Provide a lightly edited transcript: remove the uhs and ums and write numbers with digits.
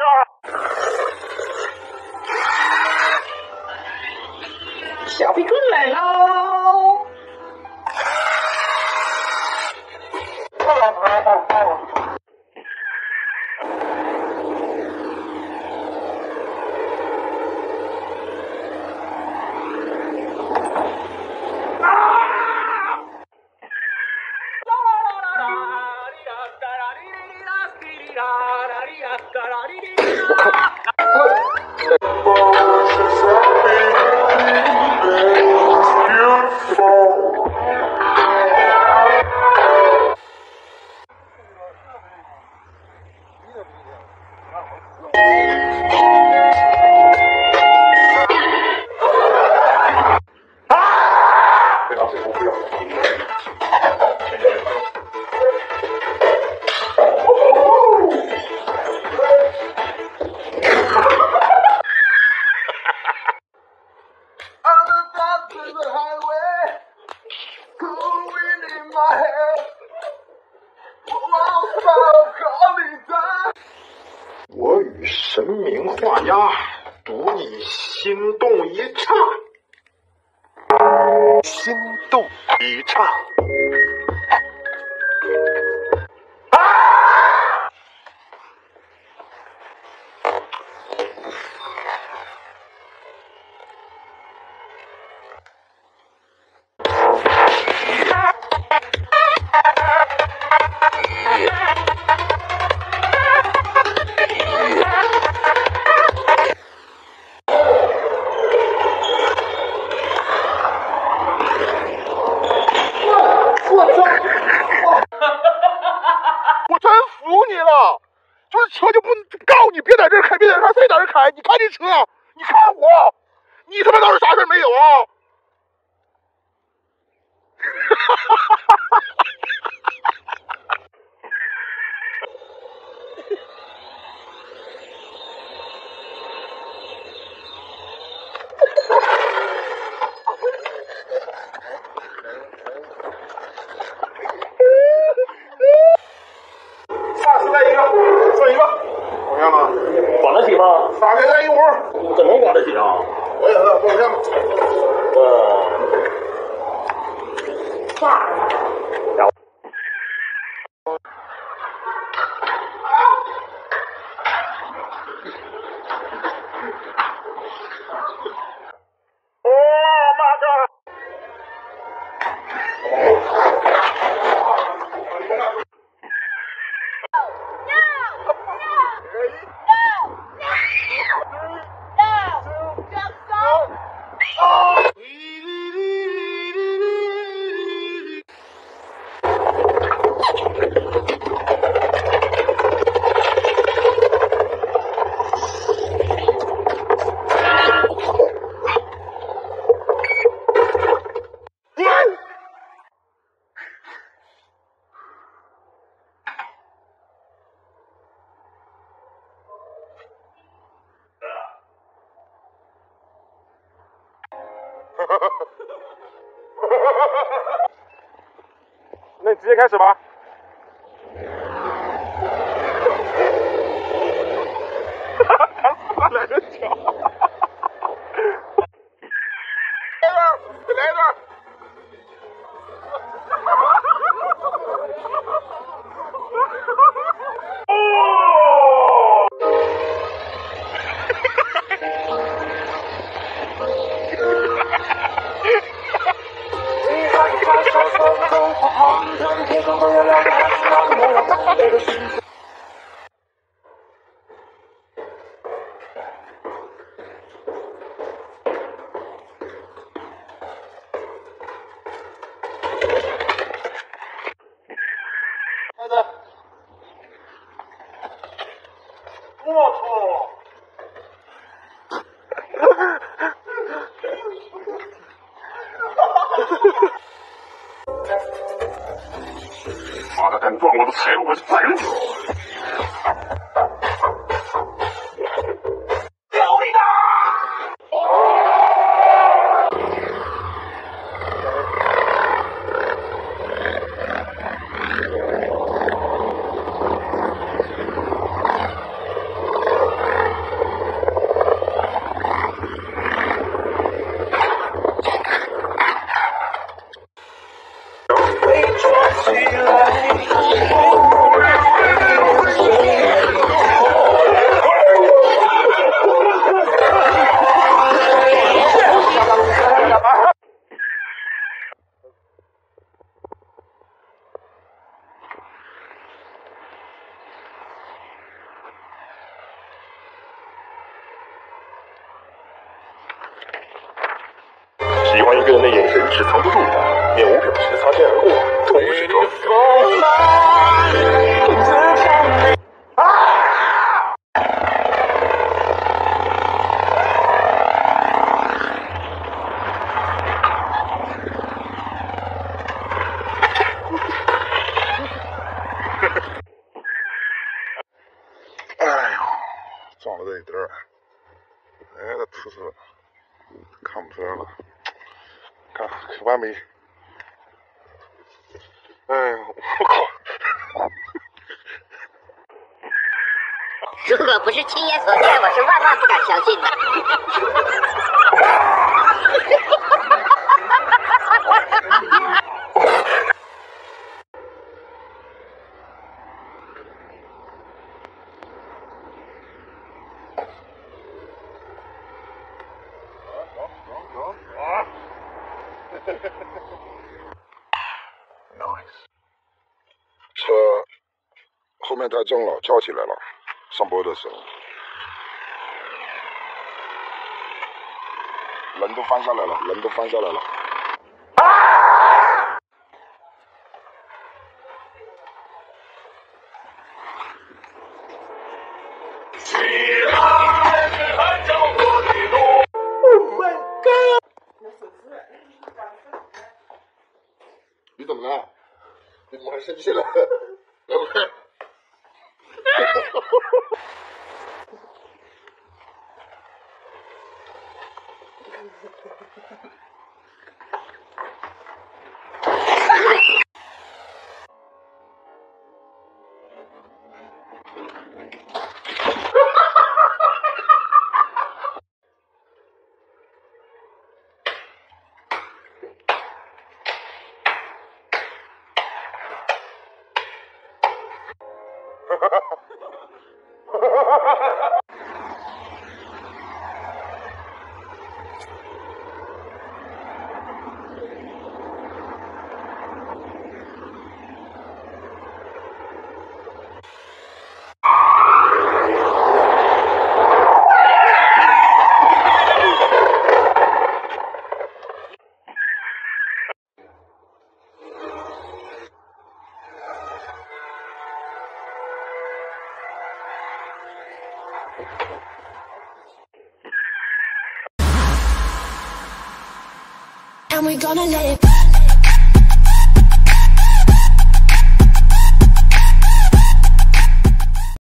小皮棍来喽！ 我与神明画押，赌你心动一刹，心动一刹。我真服你了，就是车就不告你，别在这儿开，别在这儿，谁在这儿开？你看这车，你看我，你他妈倒是啥事没有啊？30来一个，剩一个，怎么样了？ 管得起吗 3个人一屋， 怎么管得起啊？ 我也是，多少钱吗？那你直接开始吧。来个脚。来一段。孩子，我操！妈的，敢撞我的财路，我就宰了你！ 欢一个人的眼神是藏不住的，面无表情的擦肩而过，都不是装。哎呦，撞了这一点儿，哎，这呲呲，看不出来了，看可完美。哎呦，我靠！ 如果不是亲眼所见，我是万万不敢相信的。 Nice。车后面太重了，翘起来了。上坡的时候，人都翻下来了，人都翻下来了。Oh my god！ 你怎么了？你怎么还生气了？来不来？ And we're gonna let it